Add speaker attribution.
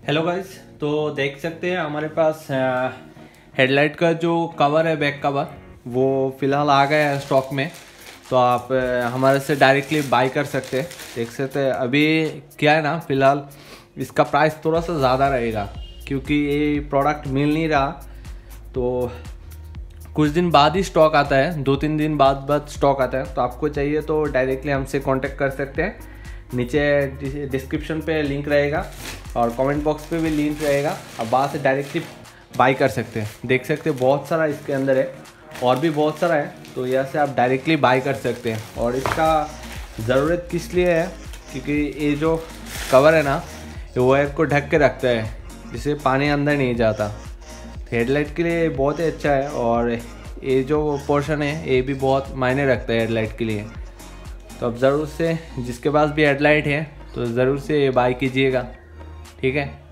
Speaker 1: Hello guys, तो देख सकते हैं हमारे पास हेडलाइट का जो कवर है, बैक कवर, वो फ़िलहाल आ गया है स्टॉक में। तो आप हमारे से डायरेक्टली बाई कर सकते हैं। देख सकते हैं अभी क्या है ना, फ़िलहाल इसका प्राइस थोड़ा सा ज़्यादा रहेगा क्योंकि ये प्रोडक्ट मिल नहीं रहा। तो कुछ दिन बाद ही स्टॉक आता है, 2-3 दिन बाद स्टॉक आता है। तो आपको चाहिए तो डायरेक्टली हमसे कांटेक्ट कर सकते हैं। नीचे डिस्क्रिप्शन पे लिंक रहेगा और कमेंट बॉक्स पे भी लिंक रहेगा। आप वहाँ से डायरेक्टली बाई कर सकते हैं। देख सकते हैं बहुत सारा इसके अंदर है और भी बहुत सारा है, तो यहाँ से आप डायरेक्टली बाई कर सकते हैं। और इसका ज़रूरत किस लिए है, क्योंकि ये जो कवर है ना, ये वायर को ढक के रखता है जिससे पानी अंदर नहीं जाता। हेडलाइट के लिए बहुत ही अच्छा है और ये जो पोर्शन है ये भी बहुत मायने रखता है हेडलाइट के लिए। तो अब ज़रूर से जिसके पास भी हेडलाइट है तो ज़रूर से ये बाई कीजिएगा, ठीक है।